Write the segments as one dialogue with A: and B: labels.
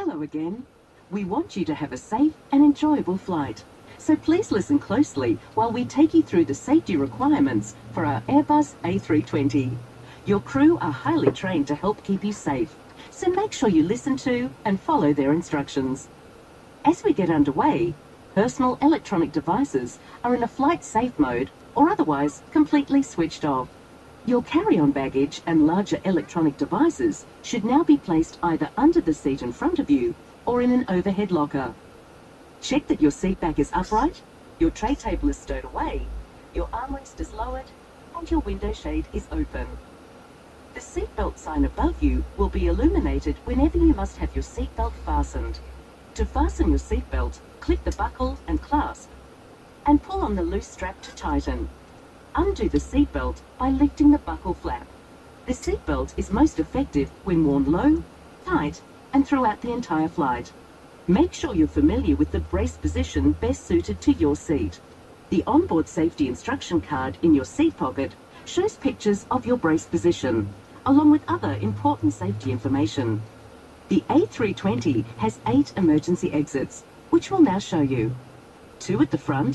A: Hello again. We want you to have a safe and enjoyable flight. So please listen closely while we take you through the safety requirements for our Airbus A320. Your crew are highly trained to help keep you safe, so make sure you listen to and follow their instructions. As we get underway, personal electronic devices are in a flight safe mode or otherwise completely switched off. Your carry-on baggage and larger electronic devices should now be placed either under the seat in front of you or in an overhead locker. Check that your seat back is upright, your tray table is stowed away, your armrest is lowered, and your window shade is open. The seatbelt sign above you will be illuminated whenever you must have your seatbelt fastened. To fasten your seatbelt, clip the buckle and clasp, and pull on the loose strap to tighten. Undo the seatbelt by lifting the buckle flap. The seatbelt is most effective when worn low, tight, and throughout the entire flight. Make sure you're familiar with the brace position best suited to your seat. The onboard safety instruction card in your seat pocket shows pictures of your brace position, along with other important safety information. The A320 has 8 emergency exits, which we'll now show you. 2 at the front,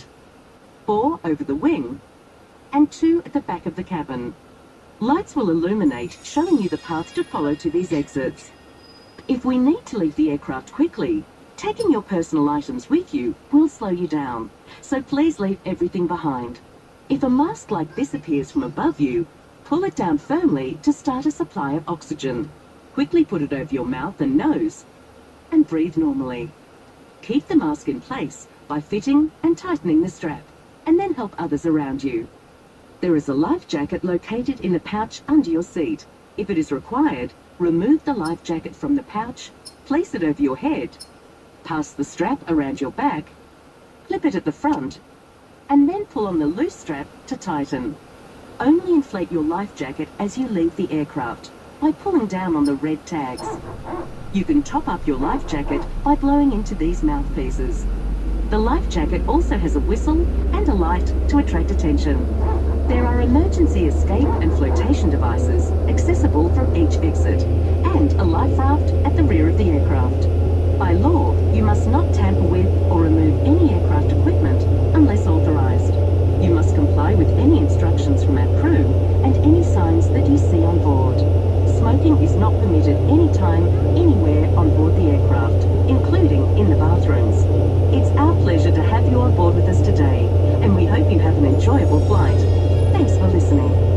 A: 4 over the wing, and 2 at the back of the cabin. Lights will illuminate, showing you the path to follow to these exits. If we need to leave the aircraft quickly, taking your personal items with you will slow you down, so please leave everything behind. If a mask like this appears from above you, pull it down firmly to start a supply of oxygen. Quickly put it over your mouth and nose, and breathe normally. Keep the mask in place by fitting and tightening the strap, and then help others around you. There is a life jacket located in a pouch under your seat. If it is required, remove the life jacket from the pouch, place it over your head, pass the strap around your back, clip it at the front, and then pull on the loose strap to tighten. Only inflate your life jacket as you leave the aircraft by pulling down on the red tags. You can top up your life jacket by blowing into these mouthpieces. The life jacket also has a whistle and a light to attract attention. There are emergency escape and flotation devices accessible from each exit, and a life raft at the rear of the aircraft. By law, you must not tamper with or remove any aircraft equipment unless authorized. You must comply with any instructions from our crew and any signs that you see on board. Smoking is not permitted anytime, anywhere on board the aircraft, including in the bathrooms. It's our pleasure to have you on board with us today, and we hope you have an enjoyable flight. Thanks for listening.